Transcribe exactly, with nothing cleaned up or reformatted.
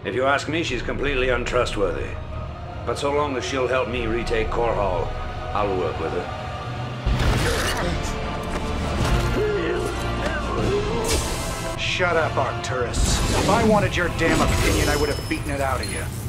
If you ask me, she's completely untrustworthy. But so long as she'll help me retake Core Hall, I'll work with her. Shut up, Arcturus. If I wanted your damn opinion, I would have beaten it out of you.